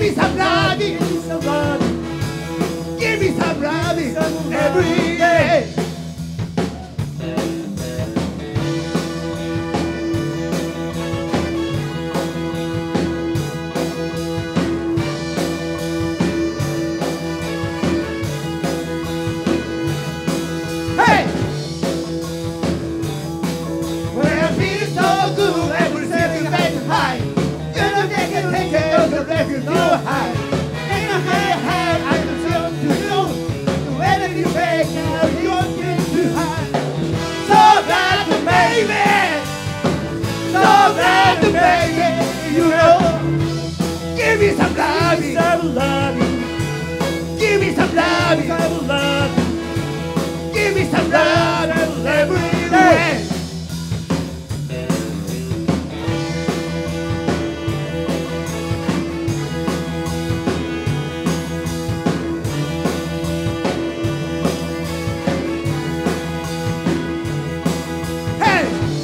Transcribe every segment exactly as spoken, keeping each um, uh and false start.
me some loving, give me some loving every day. Give me some loving, some loving. Give me some loving, some loving. Give me some loving every day. Hey,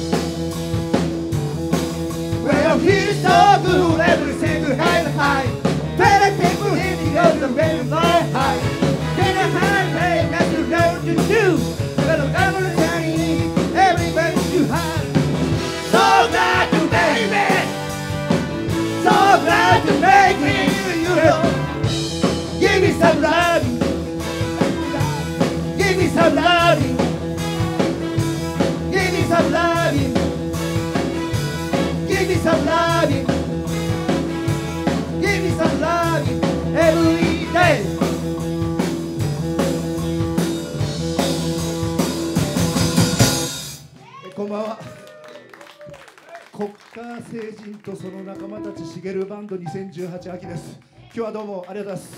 well, he's so good every single high high. Better people in the other way fly high. Can I high way that you know to do? But I'm gonna tell you everybody too high. So glad to make me. So glad to make me. You know. Give me some loving. Give me some loving. Give me some loving. Give me some loving. Give me some loving every day. こんばんは。国家聖人とその仲間たちしげるバンドにせんじゅうはち秋です。今日はどうもありがとうございます。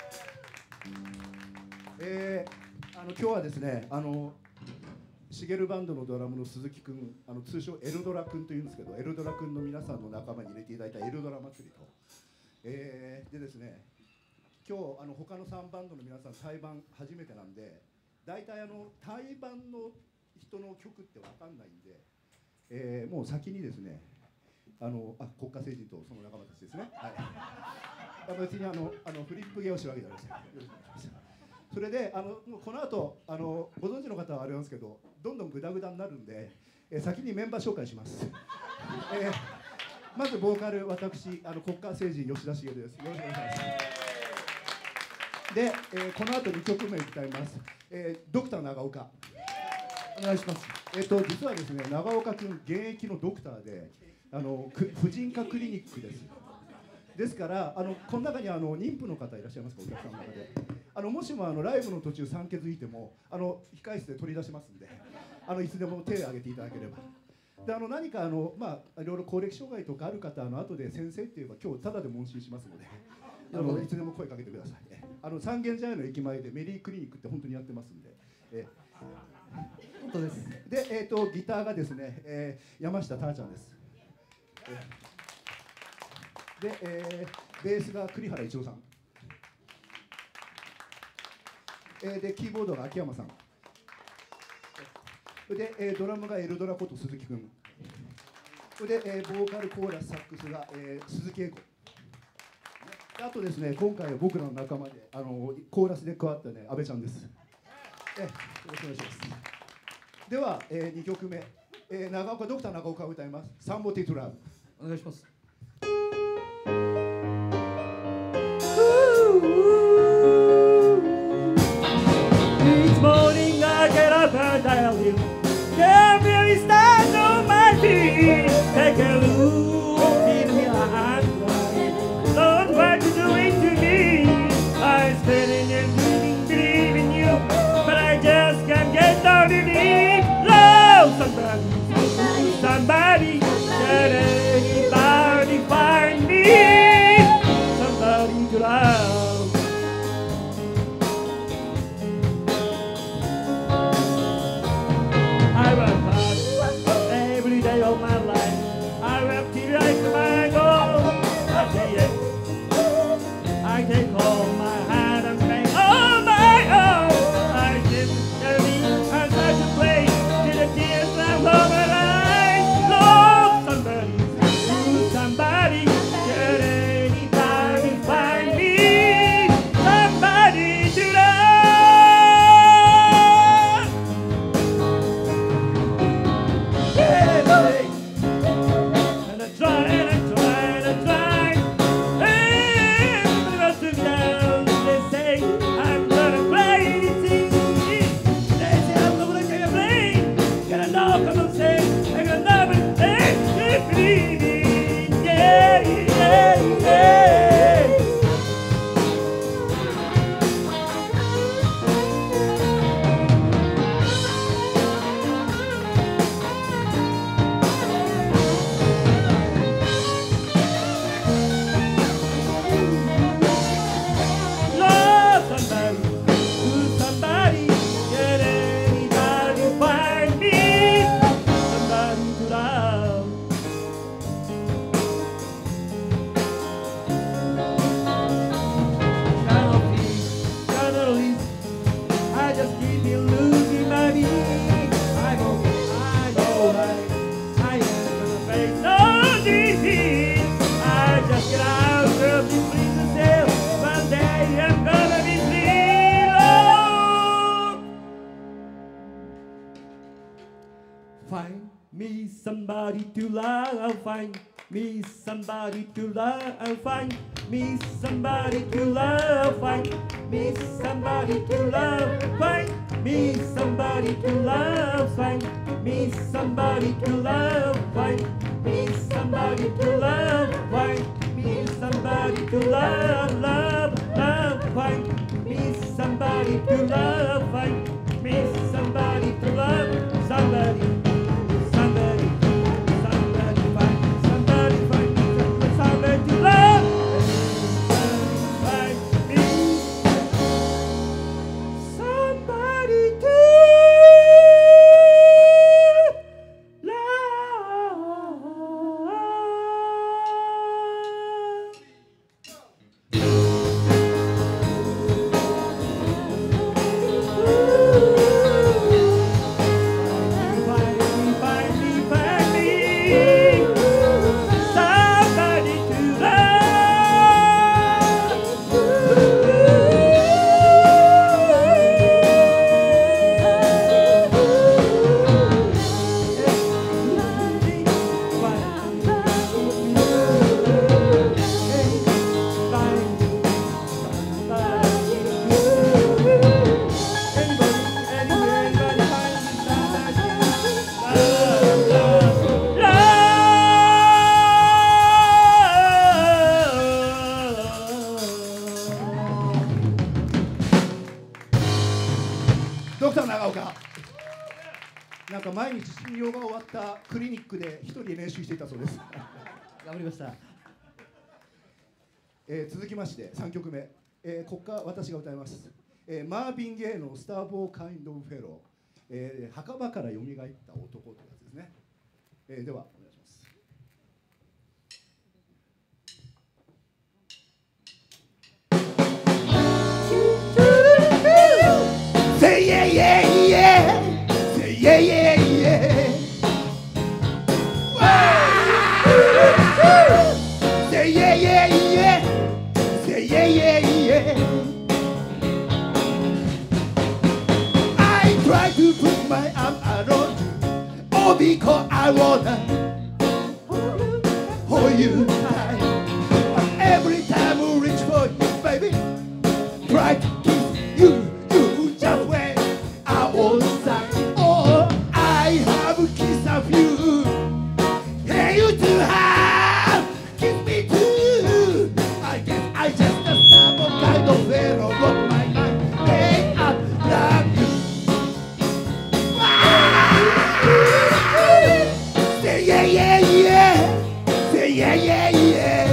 えー、あの今日はですね、あのしげるバンドのドラムの鈴木くん、あの通称エルドラくんというんですけど、エルドラくんの皆さんの仲間に入れていただいたエルドラ祭りと、えー、でですね、今日あの他のさんバンドの皆さん対バン初めてなんで、大体あの対バンの人の曲って分かんないんで、えー、もう先にですね、あのあ国家聖人とその仲間たちですね。はい。別にあのあのフリップ芸をしてるわけじゃないですよ。よろしくお願いします。それであのもうこの後あのご存知の方はあれなんですけど、どんどんグダグダになるんで、えー、先にメンバー紹介します。えー、まずボーカル私あの国家聖人吉田茂です。よろしくお願いします。で、えー、この後にきょくめ歌います。えー、ドクター長岡お願いします。えっ、ー、と実はですね、長岡君現役のドクターで、あの婦人科クリニックです。ですからあのこの中にあの妊婦の方いらっしゃいますか、お客さんの中で。あのもしもあのライブの途中酸欠いてもあの控室で取り出しますんで、あのいつでも手を挙げていただければ。であの何かあの、まあ、いろいろ高齢障害とかある方の後で先生って言えば今日ただで問診しますので、あのいつでも声かけてください。あの三軒茶屋の駅前でメリークリニックって本当にやってますんで。え本当です。で、えー、とギターがですね、えー、山下たーちゃんです。えで、えー、ベースが栗原一郎さん。えー、でキーボードが秋山さん。で、えー、ドラムがエルドラこと鈴木くん。で、えー、ボーカルコーラスサックスが、えー、鈴木英子。あとですね、今回は僕らの仲間であのコーラスで加わったね阿部ちゃんです。えー、よろしくお願いします。では、えー、にきょくめ、えー、長岡ドクター長岡を歌います。サンボティトラブ。お願いします。Each morning I get up and dial you. Can't really stand on my feet. Take a look in your eyes. Don't what you're doing to me. I'm spinning and dreaming, believing you, but I just can't get down to it. Love somebody, somebody, somebody. somebody to love, find me somebody to love, find me somebody to love, find me somebody to love, find me somebody to love, find me somebody to love, find me somebody to love, find me somebody to love, love, love, find me somebody to love, find me somebody to love, somebody, somebody, somebody, find somebody, find me somebody to love, find me somebody to ドクター長岡、なんか毎日診療が終わったクリニックで一人で練習していたそうです。 頑張りました。 えー、続きましてさんきょくめ、えー、ここから私が歌います、えー、マーヴィン・ゲイの「スターボー・カインド・フェロー」、えー、墓場からよみがえった男というやつですね。えー、ではお願いします。Say yeah yeah yeah, say yeah yeah yeah. Say yeah yeah yeah, say yeah yeah yeah. I try to put my arm around you, all because I wanna hold you tight. But every time I reach for you, baby, try to kiss you. Just when I was inside, oh, I have a kiss of you, and you too have kiss me too. I guess I just a some kind of fellow got my mind made up love you. Say yeah yeah yeah, say yeah yeah yeah.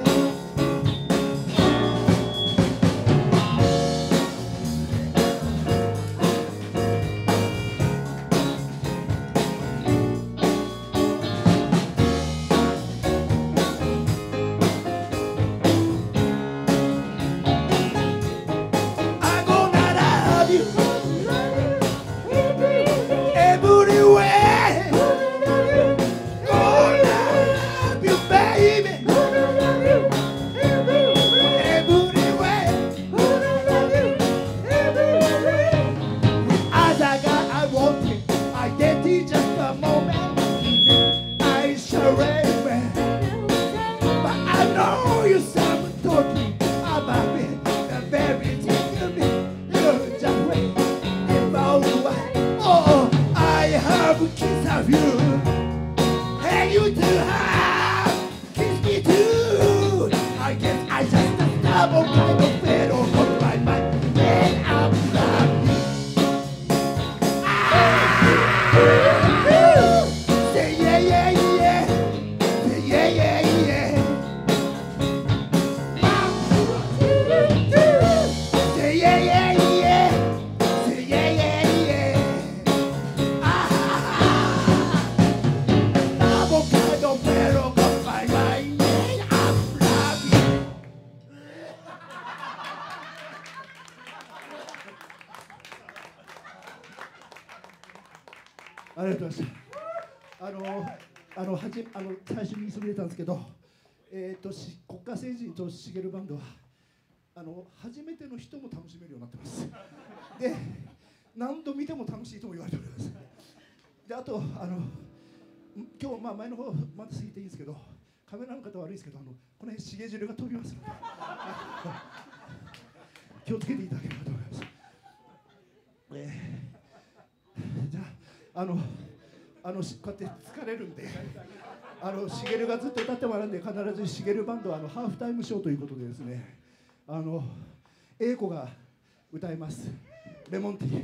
ありがとうございました。あのあのはじあの最初に言いそびれたんですけど、えー、とし国家政治としげるバンドはあの初めての人も楽しめるようになってます。で、何度見ても楽しいとも言われております。で、あとあの今日まあ前の方まだ過ぎていいんですけど、カメラの方悪いですけど、あのこの辺しげ汁が飛びますので気をつけていただければと思います。えー、じゃああのあのこうやって疲れるんで、あのしげるがずっと歌ってもらうんで、必ずしげるバンドはあのハーフタイムショーということでですね、あの英子が歌います。レモンティー。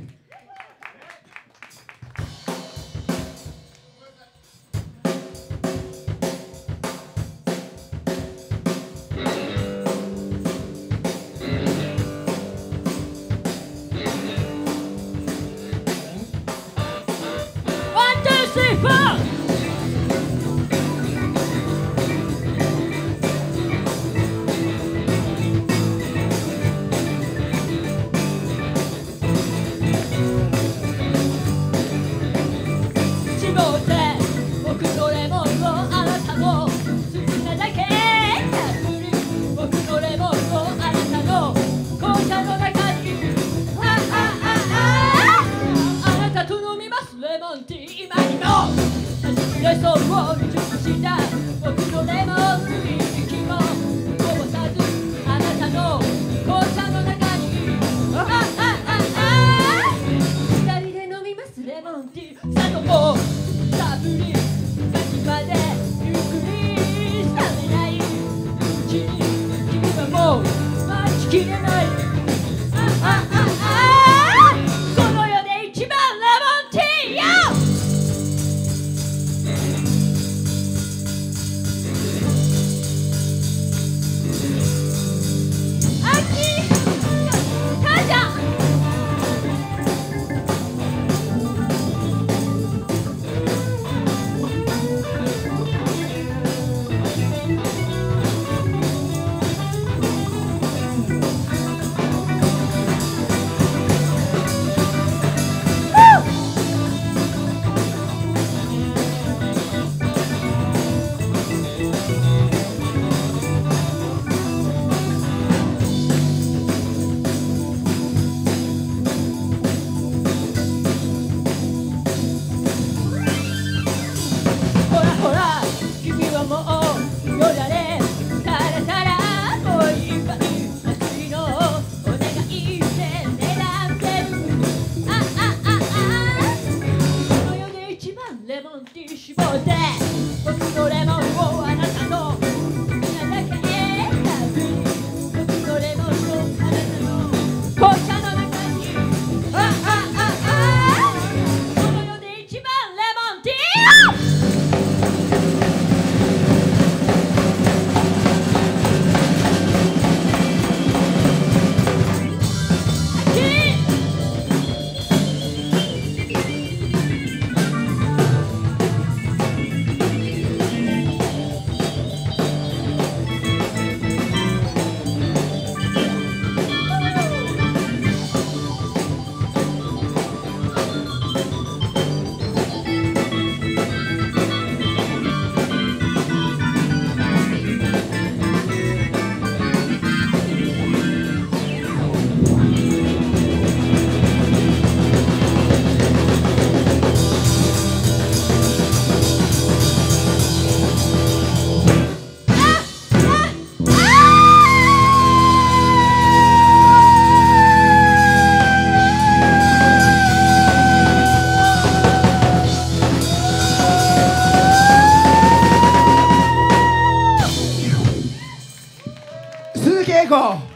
いこう。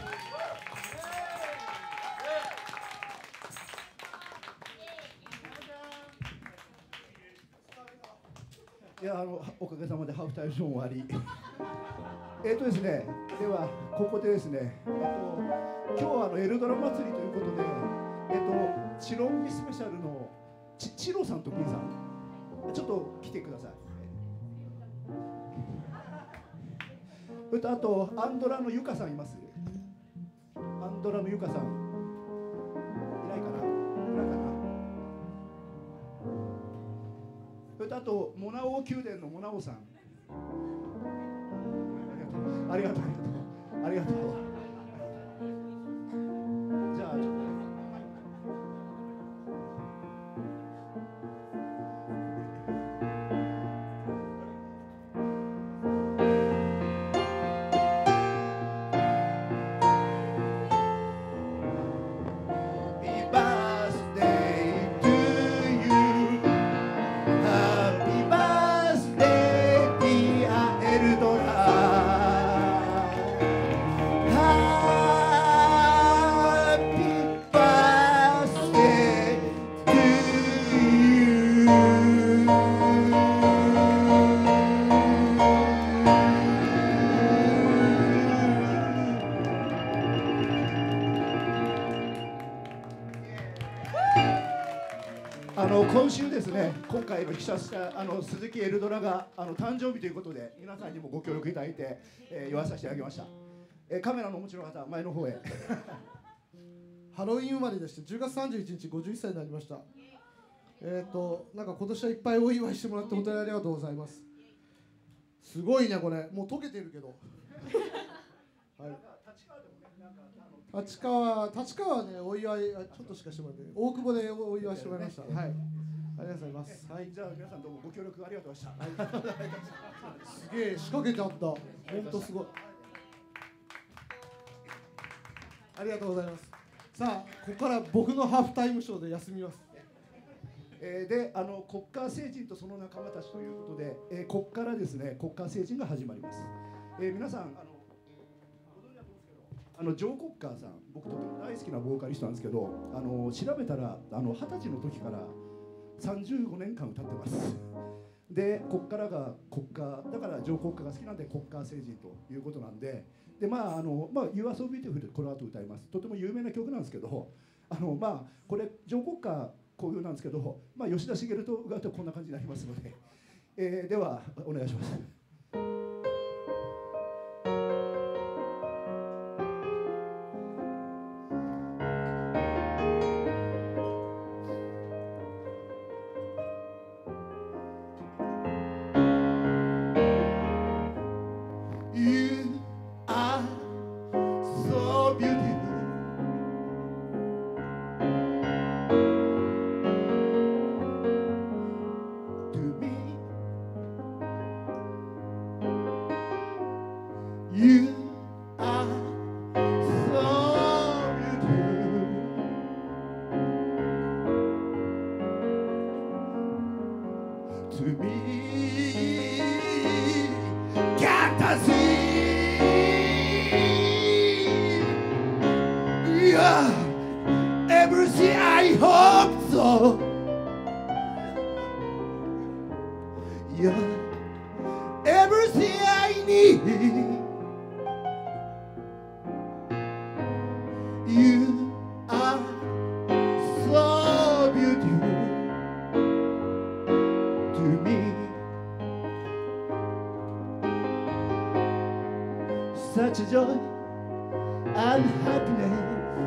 いや、あのおかげさまでハーフタイムショー終わり。えっとですね、ではここでですね、えっと今日はあのエルドラ祭りということで、えっとチロンビスペシャルのちチロさんとピンさん、ちょっと来てください。それとあとアンドラのユカさんいます？アンドラのユカさんいないかな？いないかな？それとあとモナオ宮殿のモナオさん、ありがとうありがとうありがとう。じゃあちょっとの今週ですね、今回の被写したあの鈴木エルドラがあの誕生日ということで、皆さんにもご協力いただいて、えー、言わさせていただきました。えー、カメラのお持ちの方、前の方へ。 ハロウィン生まれでして、じゅうがつさんじゅういちにちごじゅういっさいになりました。えっ、ー、と、なんか今年はいっぱいお祝いしてもらって本当にありがとうございます。すごいね、これ、もう溶けてるけど。はい。立川、立川はね、お祝い、ちょっとしかしてもらって、大久保でお祝いしてもらいました。はい。ありがとうございます。はい。 じゃあ、皆さんどうもご協力ありがとうございました。はい、 すげえ、仕掛けてあった。本当すごい。ありがとうございます。さあ、ここから僕のハーフタイムショーで休みます。 えー、で、あの国家聖人とその仲間たちということで、えー、ここからですね、国家聖人が始まります。えー、皆さん、あのあのジョー・コッカーさん、僕とても大好きなボーカリストなんですけど、あの調べたらあのはたちの時からさんじゅうごねんかん歌ってます。で、ここからが国家だからジョー・コッカーが好きなんで国家聖人ということなんで、でまああのまあ You Are So Beautiful でこの後歌います。とても有名な曲なんですけど、あのまあこれジョー・コッカーこういうなんですけど、まあ吉田茂と歌うとこんな感じになりますので、えー、ではお願いします。You are so beautiful to me. Can't I see? Yeah, everything I hope so. Yeah, everything I need. You are so beautiful to me. Such a joy and happiness.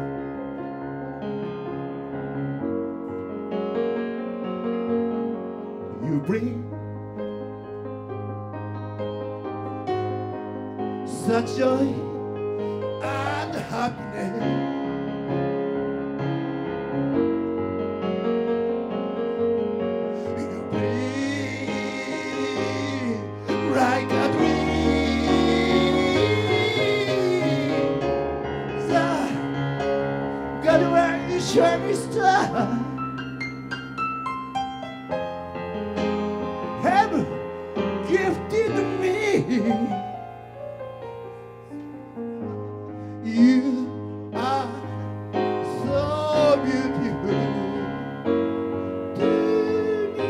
You bring such joy and happiness. Like a dream, the God-way shining star, heaven gifted to me. You are so beautiful to me.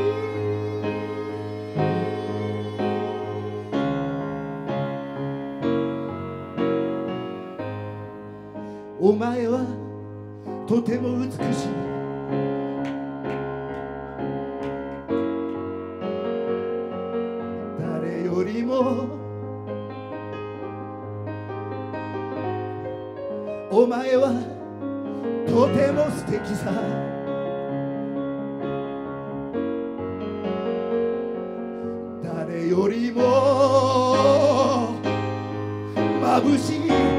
お前はとても美しい。誰よりもお前はとても素敵さ。誰よりも眩しい